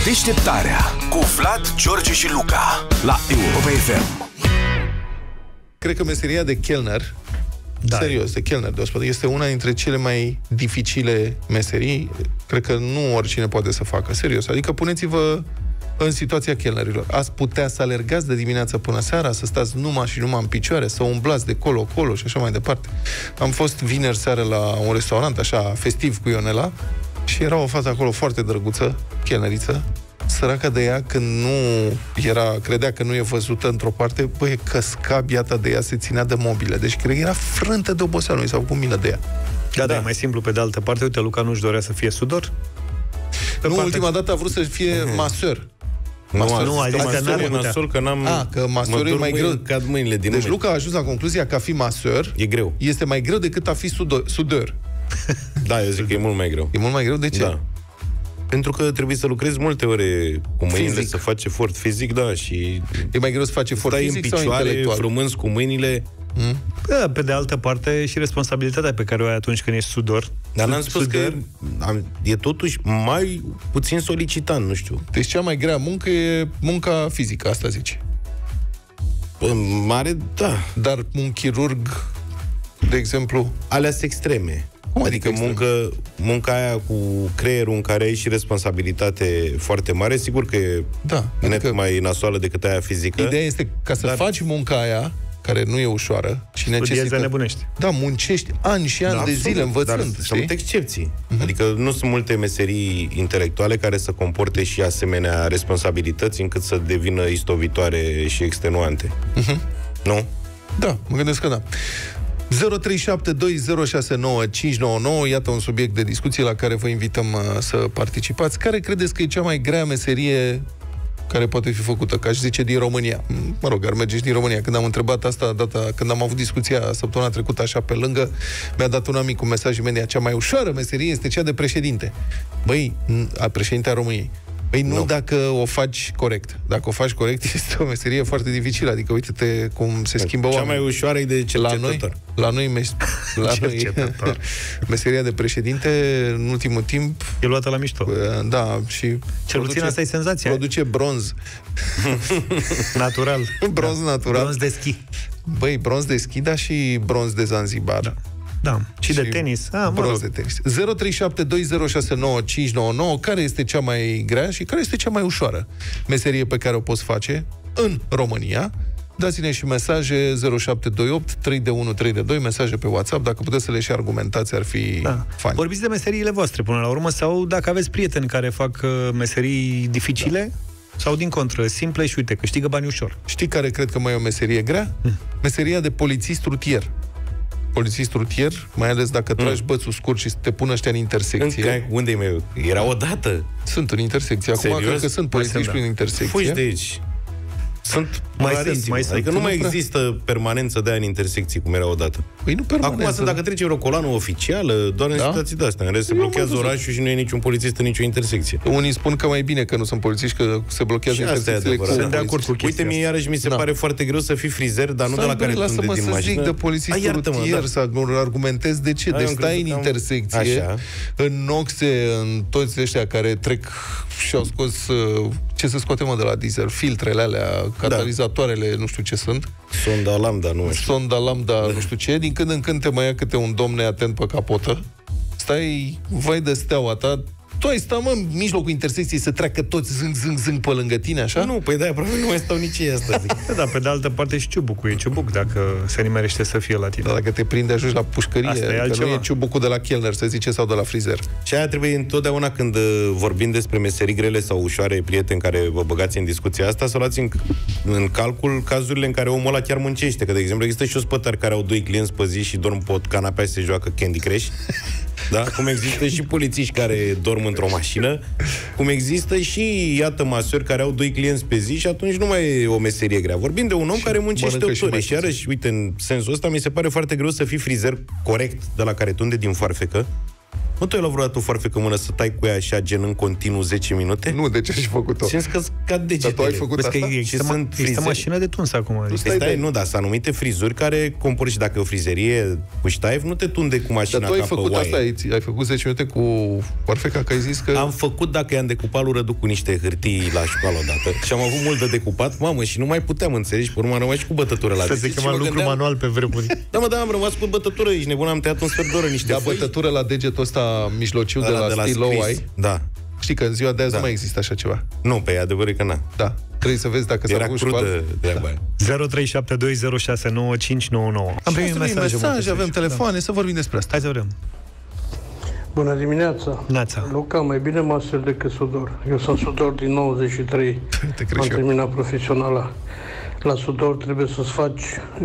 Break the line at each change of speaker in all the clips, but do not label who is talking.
Deșteptarea cu Vlad, George și Luca la Europa FM.
Cred că meseria de chelner, serios, de chelner de ospătă, este una dintre cele mai dificile meserii. Cred că nu oricine poate să facă, serios. Adică puneți-vă în situația chelnerilor. Ați putea să alergați de dimineață până seara, să stați numai și numai în picioare, să umblați de colo-colo și așa mai departe. Am fost vineri seară la un restaurant, așa, festiv cu Ionela, și era o fată acolo foarte drăguță, chelneriță, săraca de ea, când nu era, credea că nu e văzută într-o parte, băi, căsca biata de ea, se ținea de mobile. Deci cred că era frântă de oboseală, nu i s-a făcut milă de ea.
Da, e mai simplu pe de altă parte. Uite, Luca nu-și dorea să fie sudor.
Ultima dată a vrut să fie maseur.
Nu, a zis că n-ar putea.
Nasol, că n-am...
Că maseur e mai greu.
Cad mâinile din
deci Luca a ajuns la concluzia că a fi maseur
e greu.
Este mai greu decât a fi sudor.
Da, eu zic că e mult mai greu.
E mult mai greu? De ce?
Da. Pentru că trebuie să lucrezi multe ore cu mâinile,
fizic.
să faci efort fizic, da, și...
E mai greu să faci efort
stai
fizic
în
sau
picioare,
intelectual?
frumâns cu mâinile.
Da, pe de altă parte și responsabilitatea pe care o ai atunci când ești sudor.
Dar n-am spus că e totuși mai puțin solicitant, nu știu.
Deci cea mai grea muncă e munca fizică, asta zici.
În mare, da.
Dar un chirurg, de exemplu...
Alea-s extreme. Adică munca aia cu creierul în care ai și responsabilitate foarte mare, sigur că e net mai nasoală decât aia fizică.
Ideea este ca să faci munca aia, care nu e ușoară și necesită...
nebunești.
Da, muncești ani și ani de zile învățând.
Dar sunt excepții. Adică nu sunt multe meserii intelectuale care să comporte și asemenea responsabilități încât să devină istovitoare și extenuante. Nu?
Da, mă gândesc că da. 0372069599, iată un subiect de discuție la care vă invităm să participați. Care credeți că e cea mai grea meserie care poate fi făcută, că aș zice din România? Mă rog, ar merge și din România. Când am întrebat asta, când am avut discuția săptămâna trecută așa pe lângă, mi-a dat un amic un mesaj imediat. Cea mai ușoară meserie este cea de președinte. Băi, a președinte a României. Păi nu dacă o faci corect. Dacă o faci corect, este o meserie foarte dificilă. Adică uite-te cum se schimbă oamenii.
Cea mai ușoară e de cercetător.
La noi meseria de președinte, în ultimul timp...
E luată la mișto.
Da, și...
Cel puțin asta e senzația.
Produce bronz.
Natural.
Bronz natural.
Bronz de schi.
Băi, bronz de schi, dar și bronz de Zanzibar.
Da. Și de tenis.
Bronz de tenis. 0372069599. Care este cea mai grea și care este cea mai ușoară meserie pe care o poți face în România? Dați-ne și mesaje 0728 32132, mesaje pe WhatsApp. Dacă puteți să le și argumentați, ar fi fain.
Vorbiți de meseriile voastre până la urmă, sau dacă aveți prieteni care fac meserii dificile, sau din contră, simple și uite, câștigă bani ușor.
Știi care cred că mai e o meserie grea? Meseria de polițist rutier. Polițist rutier, mai ales dacă tragi bățul scurt și te pun ăștia în intersecție.
Unde-i meu? Era odată.
Sunt în intersecție. Acum cred că sunt polițiști prin intersecție.
Fugi de aici. Sunt adică nu mai există permanență de aia în intersecții cum era odată.
Păi nu permanență.
Acum sunt, dacă trece vreo coloană oficială, doar în situații de astea. În rest se blochează orașul și nu e niciun polițist în nicio intersecție.
Unii spun că mai bine că nu sunt polițiști, că se blochează intersecțiile cu...
Sunt de acord cu chestia.
Uite, mie iarăși mi se pare foarte greu să fii frizer, dar nu de la care tunde din mașină.
Lasă-mă să zic de polițist rutier, să argumentez de ce. Deci stai în intersecție, în noxe, în toți ăștia care trec și au scos... Ce se scoate, mă, de la diesel? Filtrele alea, catalizatoarele, nu știu ce sunt.
Sonda lambda, nu știu.
Sonda lambda, nu știu ce. Din când în când te mai ia câte un domn neatent pe capotă. Stai, vai de steaua ta. Tu ai sta, mă, în mijlocul intersecției să treacă toți zâng pe lângă tine, așa?
Nu, păi da, probabil nu mai stau nici ei asta, zic.
Da, pe de altă parte și ciubucul e ciubuc, dacă se nimerește să fie la tine.
Da, dacă te prinde, ajungi la pușcărie, că nu e ciubucul de la chelner, să zice, sau de la frizer.
Și aia trebuie întotdeauna când vorbim despre meserii grele sau ușoare, prieteni care vă băgați în discuția asta, să luați în calcul cazurile în care omul ăla chiar muncește. Că, de exemplu, există și ospătari care au 2 clienți pe zi și dorm pe canapea și se joacă Candy Crush. Da? Cum există și polițiști care dorm într-o mașină, cum există și, iată, masori care au 2 clienți pe zi și atunci nu mai e o meserie grea. Vorbim de un om care muncește 8 ore. Și iarăși, uite, în sensul ăsta mi se pare foarte greu să fii frizer corect de la care tunde din foarfecă. Nu tu ai luat vreodată o foarfecă în mână să tai cu ea așa gen în continuu 10 minute?
Nu, de ce ai făcut-o?
Simți că scad degetele.
Dar tu ai făcut asta?
Există mașină de tuns acum.
Nu, dar sunt anumite frizuri care compor și dacă e o frizerie cu ștaif, nu te tunde cu mașina.
Dar tu ai
ca
făcut
pe
asta, ai făcut 10 minute cu foarfeca, că ai zis că...
Am făcut dacă i-am decupat lui Rădu cu niște hârtii la școală odată și am avut mult de decupat, mamă, și nu mai puteam înțelegi, pe urmă am rămas și cu bătătură la
se chema lucru manual pe vremuri.
Da, am rămas cu bătătură, ești nebun, am tăiat un sfert de oră niște foi.
Bătătură la degetul ăsta mijlociu de la Stilo ai?
Da.
Știi că în ziua de azi nu mai există așa ceva.
Nu, pe adevăr că n-a.
Da. Trebuie să vezi dacă s-a făcut școală.
Da. 0372069599. Am primit
mesaj, avem telefoane, să vorbim despre asta.
Hai să vedem.
Bună dimineața!
Nața.
Luca, mai bine master decât sudor. Eu sunt sudor din 93. Am terminat profesionala. La sudor trebuie să-ți faci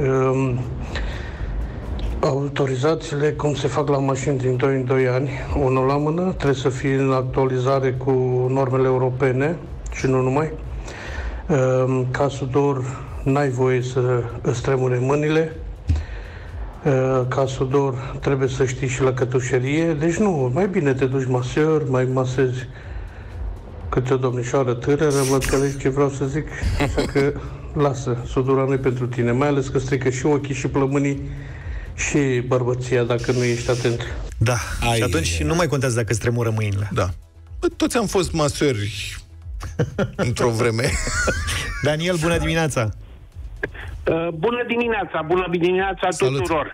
autorizațiile cum se fac la mașini din 2 în 2 ani. Unul la mână, trebuie să fii în actualizare cu normele europene și nu numai. Ca sudor n-ai voie să îți tremure mâinile. Ca sudor trebuie să știi și la cătușerie. Deci nu, mai bine te duci maseur, mai masezi câte o domnișoară tânără, mă înțelegi ce vreau să zic. Așa că lasă, sudura nu e pentru tine, mai ales că strică și ochii și plămânii și bărbăția dacă nu ești atent.
Da, și atunci nu mai contează dacă îți tremură mâinile.
Da. Toți am fost masori într-o vreme.
Daniel, bună dimineața!
Bună dimineața tuturor!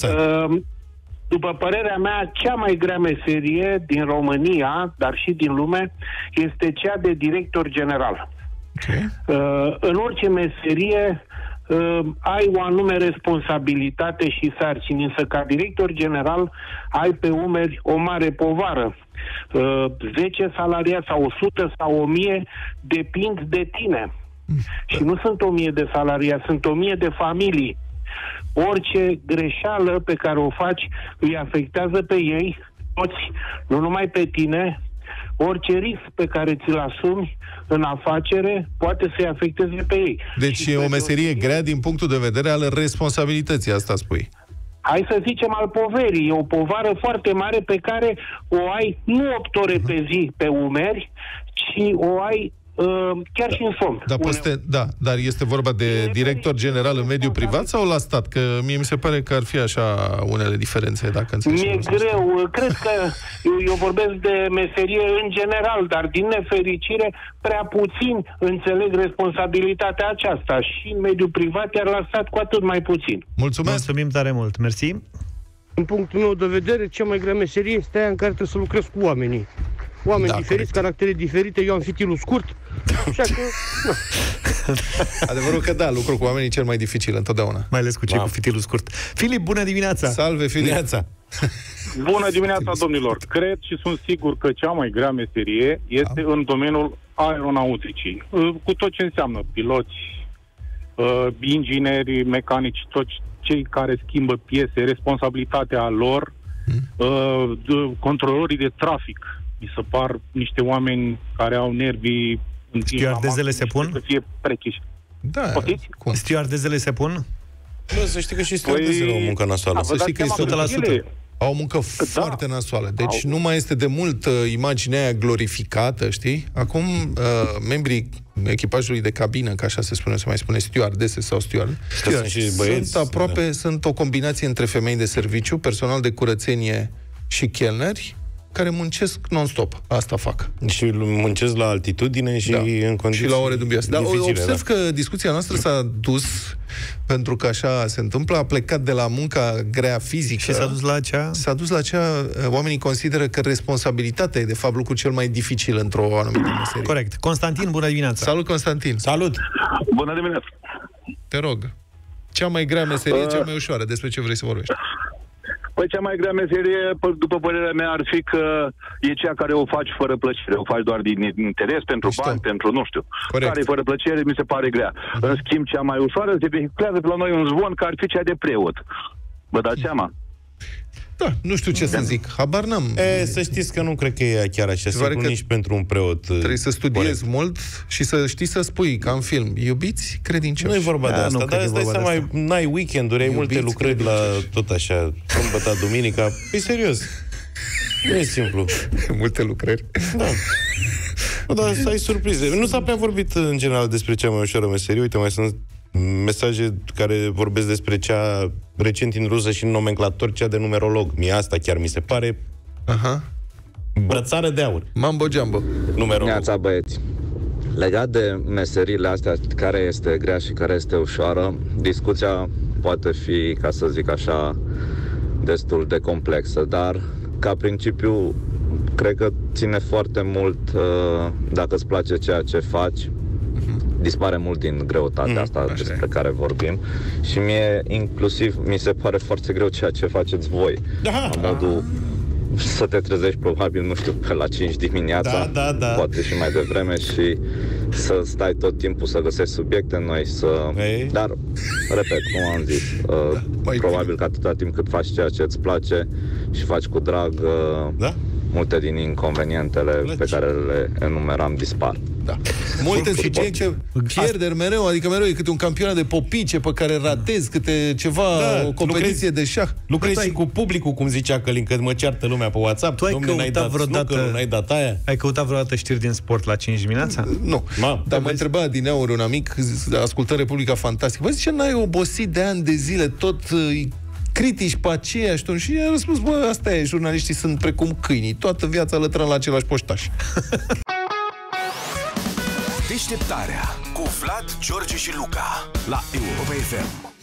După părerea mea, cea mai grea meserie din România, dar și din lume, este cea de director general. Okay. În orice meserie ai o anume responsabilitate și sarcini, însă ca director general ai pe umeri o mare povară. 10 salariați sau 100 sau 1000 depind de tine. Și nu sunt 1000 de salariați, sunt 1000 de familii. Orice greșeală pe care o faci îi afectează pe ei, toți, nu numai pe tine. Orice risc pe care ți-l asumi în afacere poate să-i afecteze pe ei.
Deci e o meserie grea din punctul de vedere al responsabilității, asta spui.
Hai să zicem al poverii. E o povară foarte mare pe care o ai nu 8 ore pe zi pe umeri, ci o ai chiar și în somn.
Dar este vorba de director general în mediul privat sau la stat? Că mie mi se pare că ar fi așa unele diferențe, dacă înțelegi.
Mi-e greu. Cred că eu vorbesc de meserie în general, dar din nefericire prea puțin înțeleg responsabilitatea aceasta și în mediul privat, iar la stat cu atât mai puțin.
Mulțumim tare mult. Mersi.
Din punctul meu de vedere, cea mai grea meserie este aia în care trebuie să lucrezi cu oamenii. Oameni diferiți, corect. Caractere diferite, eu am fitilul scurt, așa că...
Adevărul că da, lucru cu oamenii e cel mai dificil întotdeauna.
Mai ales cu cei cu fitilul scurt. Filip, bună dimineața!
Salve, Filip!
Bună dimineața, domnilor! Cred și sunt sigur că cea mai grea meserie este în domeniul aeronauticii. Cu tot ce înseamnă piloți, ingineri, mecanici, toți cei care schimbă piese, responsabilitatea lor, controlorii de trafic. Mi se par niște oameni care au nervii...
Stewardezele se pun?
Să fie prechiși.
Da.
Stewardezele se pun?
Bă, să știi că și stewardezele au o muncă nasoală.
Să știi că e 100%. Au o muncă foarte nasoală. Deci nu mai este de mult imaginea aia glorificată, știi? Acum, membrii echipajului de cabină, ca așa se spune, se mai spune stewardese sau steward, sunt o combinație între femei de serviciu, personal de curățenie și chelneri, care muncesc non-stop. Asta fac.
Și muncesc la altitudine și în condiții
și la ore dubioase. Dar observ că discuția noastră s-a dus, pentru că așa se întâmplă, a plecat de la munca grea fizică.
Și s-a dus la cea?
S-a dus la cea... Oamenii consideră că responsabilitatea e, de fapt, lucrul cel mai dificil într-o anumită meserie.
Corect. Constantin, bună dimineața!
Salut, Constantin!
Salut!
Bună dimineața!
Te rog. Cea mai grea meserie, cea mai ușoară. Despre ce vrei să vorbești?
Păi cea mai grea meserie, după părerea mea, ar fi că e cea care o faci fără plăcere. O faci doar din interes, pentru bani, pentru nu știu. Corect. Care e fără plăcere, mi se pare grea. În schimb, cea mai ușoară se vehiculează pe la noi un zvon care ar fi cea de preot. Vă dați seama?
Da, nu știu ce să zic. Habar n-am.
Să știți că nu cred că e chiar așa. Sigur, nici pentru un preot.
Trebuie să studiezi mult și să știi să spui, ca în film, iubiți credincioși.
Nu e vorba de asta, dar îți dai seama, n-ai weekend-uri, ai multe lucrări la tot așa, sâmbătă, duminica. Păi serios. Nu e simplu.
Multe lucrări.
Da. Dar să ai surprize. Nu s-a prea vorbit în general despre cea mai ușoară meserie. Uite, mai sunt mesaje care vorbesc despre cea recent introdusă și în nomenclator, cea de numerolog. Mie asta chiar mi se pare brățară de aur.
Mambo jumbo.
Numerolog.
Neața, băieți. Legat de meserile astea, care este grea și care este ușoară, discuția poate fi, ca să zic așa, destul de complexă, dar ca principiu cred că ține foarte mult dacă îți place ceea ce faci, dispare mult din greutatea asta despre care vorbim și mie inclusiv mi se pare foarte greu ceea ce faceți voi. La modul să te trezești probabil, nu știu, pe la 5 dimineața, poate și mai devreme și să stai tot timpul să găsești subiecte noi, dar, repet, cum am zis, probabil că atâta timp cât faci ceea ce îți place și faci cu drag, multe din inconvenientele pe care le enumeram dispar.
Da. Multe și ce pierderi mereu, adică mereu e câte un campionat de popice pe care ratezi, câte ceva, o competiție de șah.
Lucrezi și cu publicul, cum zicea Călin, că mă ceartă lumea pe WhatsApp.
Tu ai căutat vreodată,
n-ai dat aia?
Ai căutat vreodată știri din sport la 5 dimineața?
Nu. Dar mă întreba adineauri un amic, ascultă Republica Fantastică. Bă, zice, n-ai obosit de ani de zile, tot critici pe aceeași ton? Și a răspuns, bă, asta e, jurnaliștii sunt precum câinii, toată viața lătrăm la același poștaș.
Deșteptarea cu Vlad, George și Luca la Europa FM.